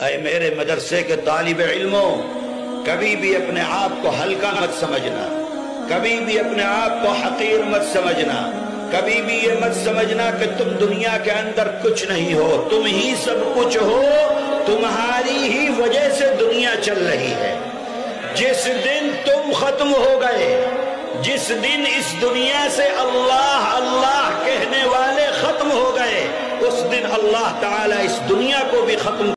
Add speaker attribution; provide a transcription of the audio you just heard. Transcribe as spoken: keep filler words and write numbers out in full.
Speaker 1: ऐ मेरे मदरसे के तालिब इल्मों, कभी भी अपने आप को हल्का मत समझना, कभी भी अपने आप को हकीर मत समझना, कभी भी ये मत समझना कि तुम दुनिया के अंदर कुछ नहीं हो। तुम ही सब कुछ हो, तुम्हारी ही वजह से दुनिया चल रही है। जिस दिन तुम खत्म हो गए, जिस दिन इस दुनिया से अल्लाह अल्लाह कहने वाले खत्म हो गए, उस दिन अल्लाह ताला इस दुनिया को भी खत्म